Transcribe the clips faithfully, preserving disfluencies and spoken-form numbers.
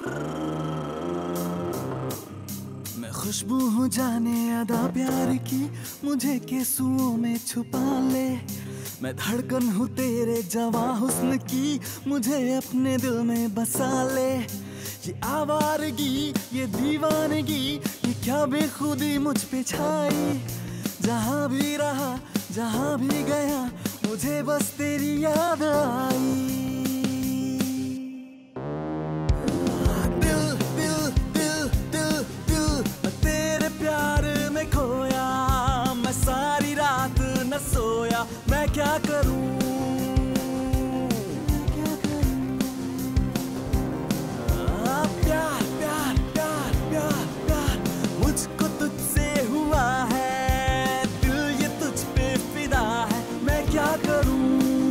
मैं खुशबू हूँ जाने अदा प्यार की, मुझे केसुओं में छुपा ले। मैं धड़कन हूँ तेरे जवां हुस्न की, मुझे अपने दिल में बसा ले। ये आवारगी ये दीवानगी ये क्या बेखुदी मुझ पे छाई। जहाँ भी रहा जहाँ भी गया मुझे बस तेरी याद आई। दिल दिल दिल दिल दिल मैं तेरे प्यार में खोया, मैं सारी रात न सोया। मैं क्या करूं प्यार प्यार प्यार प्यार प्यार मुझको तुझसे हुआ है। दिल ये तुझ पे फिदा है, मैं क्या करूं।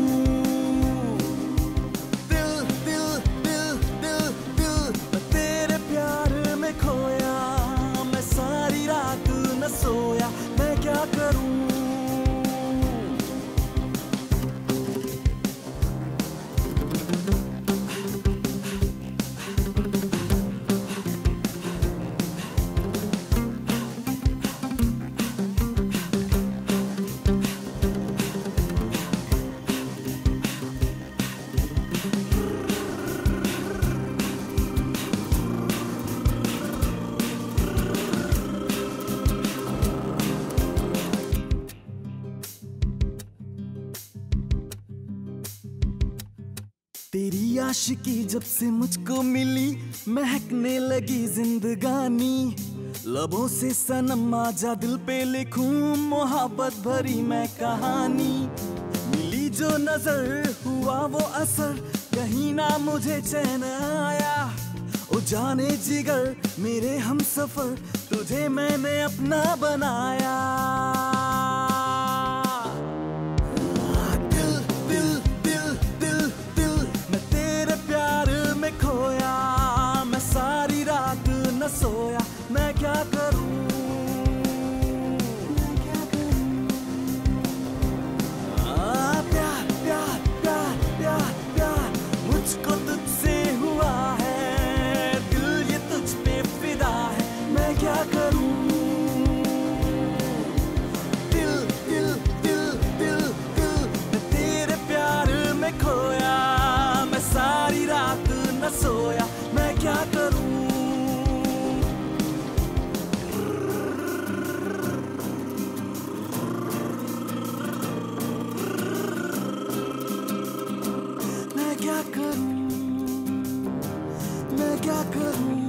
दिल दिल दिल दिल दिल मैं तेरे प्यार में खोया, मैं सारी रात न सोया। मैं क्या करूं। तेरी आशिकी जब से मुझको मिली, महकने लगी जिंदगानी। लबों से सनम आजा दिल पे लिखूं मोहब्बत भरी मैं कहानी। मिली जो नजर हुआ वो असर, कहीं ना मुझे चैन आया। ओ जाने जिगर मेरे हम सफर, तुझे मैंने अपना बनाया। खोया मैं सारी रात न सोया। मैं क्या करूं मैं क्या करूं। आ, प्यार प्यार प्यार प्यार प्यार मुझको तुझसे हुआ है। दिल ये तुझ पे फिदा है, मैं क्या करूं। दिल दिल दिल दिल दिल मैं तेरे प्यार में खोया, मैं सारी रात न सोया। मैं क्या करूं। मैं क्या करूं मैं क्या करूं।